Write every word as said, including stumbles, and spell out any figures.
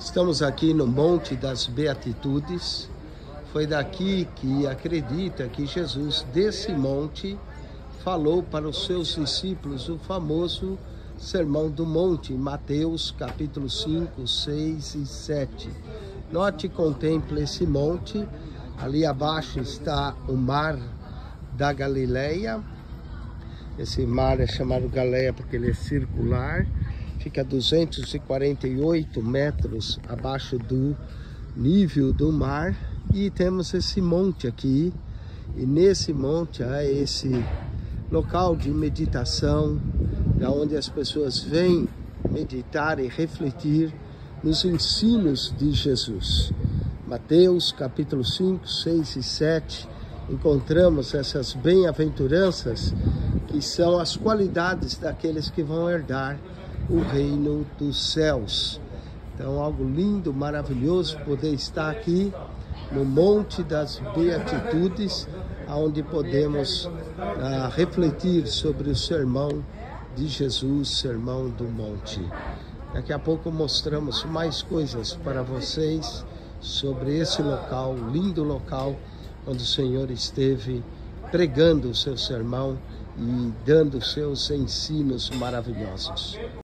Estamos aqui no Monte das Beatitudes. Foi daqui que acredita que Jesus, desse monte, falou para os seus discípulos o famoso Sermão do Monte, Mateus capítulo cinco, seis e sete. Note e contemple esse monte. Ali abaixo está o mar da Galileia. Esse mar é chamado Galileia porque ele é circular. Fica a duzentos e quarenta e oito metros abaixo do nível do mar. E temos esse monte aqui. E nesse monte há esse local de meditação, onde as pessoas vêm meditar e refletir nos ensinos de Jesus. Mateus capítulo cinco, seis e sete, encontramos essas bem-aventuranças que são as qualidades daqueles que vão herdar o reino dos céus. Então, algo lindo, maravilhoso poder estar aqui no Monte das Beatitudes, onde podemos ah, refletir sobre o sermão de Jesus, Sermão do Monte. Daqui a pouco mostramos mais coisas para vocês sobre esse local, lindo local, onde o Senhor esteve pregando o seu sermão e dando seus ensinos maravilhosos.